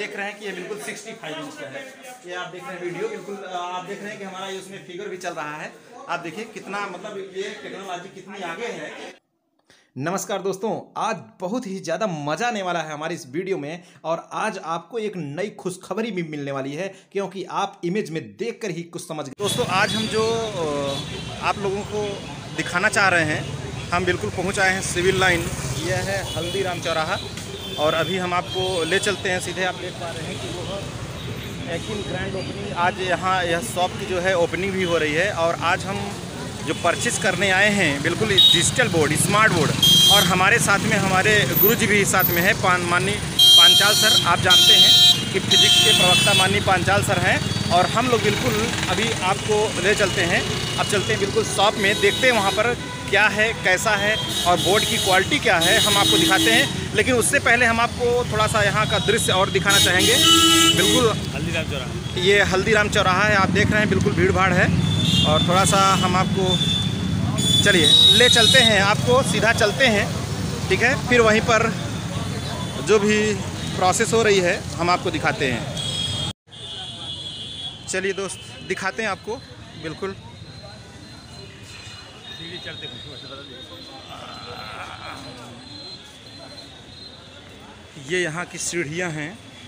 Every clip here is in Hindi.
देख रहे हैं कि ये बिल्कुल 65 इंच का है। ये आप देख रहे हैं वीडियो, बिल्कुल आप देख रहे हैं कि हमारा ये उसमें फिगर भी चल रहा है। आप देखिए कितना मतलब ये टेक्नोलॉजी कितनी आगे है। नमस्कार दोस्तों, आज बहुत ही ज़्यादा मज़ा आने वाला है हमारी इस वीडियो में और आज आपको एक नई खुशखबरी भी मिलने वाली है, क्योंकि आप इमेज में देखकर ही कुछ समझ गए। दोस्तों, आज हम जो आप लोगों को दिखाना चाह रहे हैं, हम बिल्कुल पहुंच आए हैं सिविल लाइन। यह है हल्दीराम चौराहा और अभी हम आपको ले चलते हैं सीधे। आप देख पा रहे हैं कि वो एकिन ग्रैंड ओपनिंग, आज यहाँ यह शॉप की जो है ओपनिंग भी हो रही है। और आज हम जो परचेस करने आए हैं बिल्कुल डिजिटल बोर्ड, स्मार्ट बोर्ड, और हमारे साथ में हमारे गुरुजी भी साथ में है, माननीय पांचाल सर। आप जानते हैं कि फिजिक्स के प्रवक्ता माननीय पांचाल सर हैं और हम लोग बिल्कुल अभी आपको ले चलते हैं। अब चलते हैं बिल्कुल शॉप में, देखते हैं वहाँ पर क्या है, कैसा है और बोर्ड की क्वालिटी क्या है, हम आपको दिखाते हैं। लेकिन उससे पहले हम आपको थोड़ा सा यहाँ का दृश्य और दिखाना चाहेंगे। बिल्कुल हल्दीराम चौराहा, ये हल्दीराम चौराहा है, आप देख रहे हैं बिल्कुल भीड़ भाड़ है। और थोड़ा सा हम आपको चलिए ले चलते हैं, आपको सीधा चलते हैं, ठीक है। फिर वहीं पर जो भी प्रोसेस हो रही है हम आपको दिखाते हैं। चलिए दोस्त, दिखाते हैं आपको बिल्कुल। चलते ये यहाँ की सीढ़ियाँ हैं।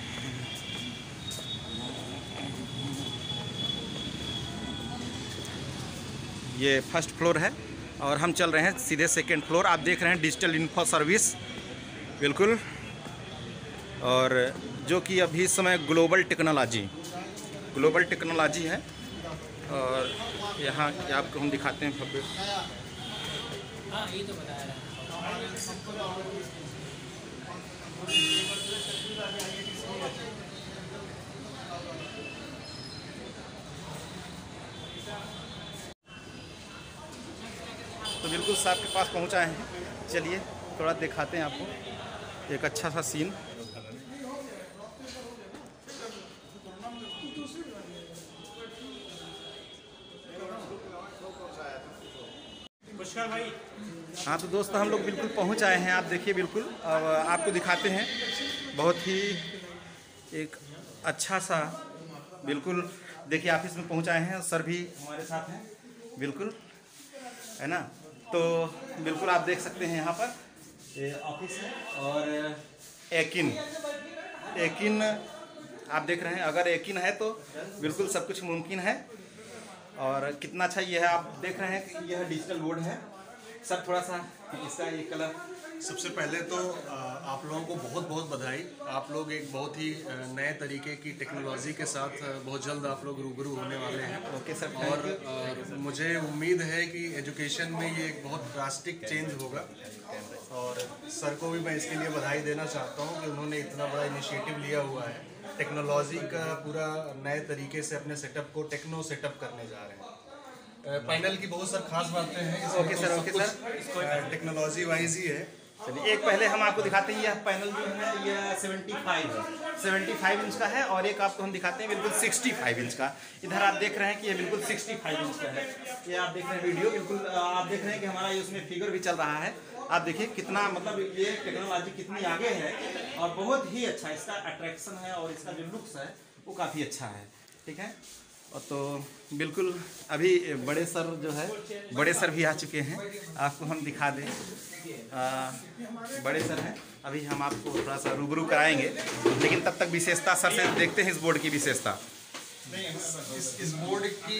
ये फर्स्ट फ्लोर है और हम चल रहे हैं सीधे सेकंड फ्लोर। आप देख रहे हैं डिजिटल इन्फो सर्विस बिल्कुल, और जो कि अभी इस समय ग्लोबल टेक्नोलॉजी है। और यहाँ आपको हम दिखाते हैं भव्य। तो बिल्कुल साहब के पास पहुँचाए हैं, चलिए थोड़ा दिखाते हैं आपको एक अच्छा सा सीन। भाई। हाँ तो दोस्तों, हम लोग बिल्कुल पहुँच आए हैं। आप देखिए बिल्कुल, अब आपको दिखाते हैं बहुत ही एक अच्छा सा बिल्कुल। देखिए ऑफिस में पहुँच आए हैं, सर भी हमारे साथ हैं बिल्कुल, है ना। तो बिल्कुल आप देख सकते हैं यहाँ पर ये ऑफिस है और एकिन आप देख रहे हैं। अगर एकिन है तो बिल्कुल सब कुछ मुमकिन है। और कितना अच्छा ये है, आप देख रहे हैं कि यह डिजिटल बोर्ड है। सर थोड़ा सा इसका ये कलर। सबसे पहले तो आप लोगों को बहुत बहुत बधाई। आप लोग एक बहुत ही नए तरीके की टेक्नोलॉजी के साथ बहुत जल्द आप लोग रूबरू होने वाले हैं। Okay sir. और मुझे उम्मीद है कि एजुकेशन में ये एक बहुत ड्रास्टिक चेंज होगा। और सर को भी मैं इसके लिए बधाई देना चाहता हूँ कि उन्होंने इतना बड़ा इनिशिएटिव लिया हुआ है। टेक्नोलॉजी का पूरा नए तरीके से अपने सेटअप को टेक्नो सेटअप करने जा रहे हैं। पैनल की बहुत सारी खास बातें हैं। Okay sir, okay sir. Technology wise ही है। चलिए एक पहले हम आपको दिखाते हैं, यह पैनल जो है यह 75 इंच का है और एक आपको हम दिखाते हैं बिल्कुल 65 इंच का। इधर आप देख रहे हैं कि ये बिल्कुल 65 इंच का है। ये आप देख रहे हैं वीडियो, बिल्कुल आप देख रहे हैं कि हमारा ये उसमें फिगर भी चल रहा है। आप देखिए कितना मतलब ये टेक्नोलॉजी कितनी आगे है और बहुत ही अच्छा इसका अट्रैक्शन है और इसका जो लुक्स है वो काफ़ी अच्छा है, ठीक है। और तो बिल्कुल अभी बड़े सर जो है, बड़े सर भी आ चुके हैं, आपको हम दिखा दें। बड़े सर हैं, अभी हम आपको थोड़ा सा रूबरू कराएंगे, लेकिन तब तक विशेषता सर से देखते हैं इस बोर्ड की विशेषता। इस बोर्ड की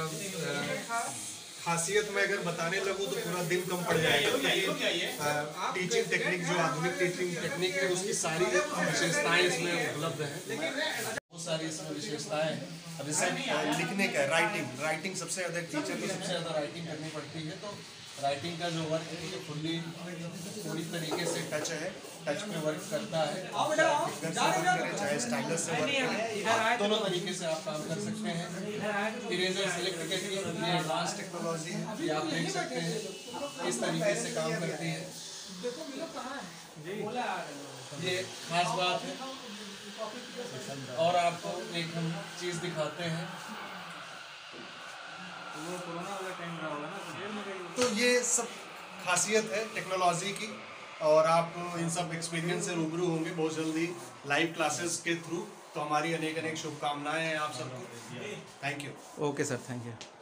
खासियत में अगर बताने लगूँ तो पूरा दिन कम पड़ जाएगा। टीचिंग टेक्निक, जो आधुनिक टीचिंग टेक्निक है, उसकी सारी विशेषताएं इसमें उपलब्ध हैं। बहुत सारी इसमें विशेषताएं हैं। अब जैसे लिखने का राइटिंग सबसे ज़्यादा, टीचर को सबसे ज़्यादा राइटिंग करनी पड़ती है। तो राइटिंग का जो वर्क है ये पूरी तरीके से टच पे वर्क करता है। चाहे स्टाइलस से वर्क करें, दोनों तरीके से आप काम कर सकते हैं। इरेजर सेलेक्ट करके ये एडवांस टेक्नोलॉजी है, ये आप देख सकते हैं इस तरीके से काम करती है। ये खास बात है। और आपको एक हम चीज़ दिखाते हैं। तो ये सब खासियत है टेक्नोलॉजी की। और आप इन सब एक्सपीरियंस से रूबरू होंगे बहुत जल्दी लाइव क्लासेस के थ्रू। तो हमारी अनेक शुभकामनाएं हैं आप सबको। Thank you. Okay sir, thank you.